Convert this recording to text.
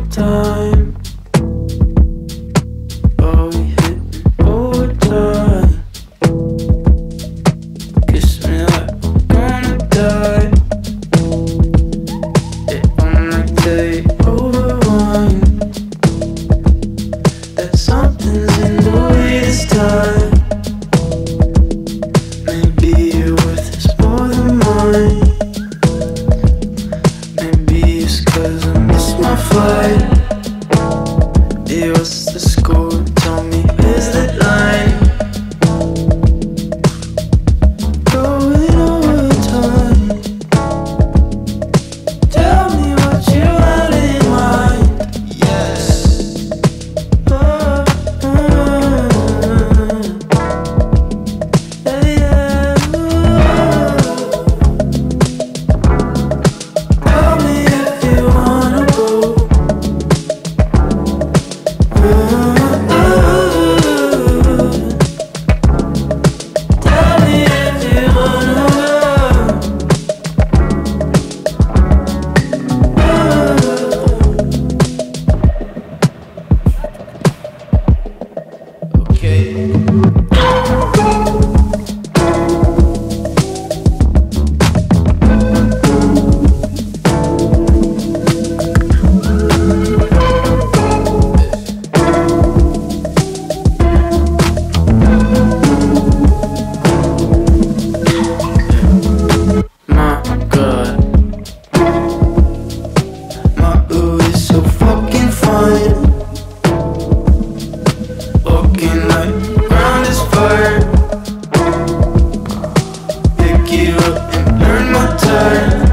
time. Oh, we hit overtime. Kiss me like we're gonna die. Yeah, I'ma take over wine. That something's in the way this time. Maybe your worth is more than mine. Maybe it's 'cause I missed my flight. Yeah, what's the score? Tell me, where's that line? Going overtime. Tell me what you had in mind. Yes. Yeah, yeah. Tell me if you wanna go. Tell me if you wanna go. Okay. My God, my ooh is so fucking fine. Walking like ground is fire. Pick you up and earn my time.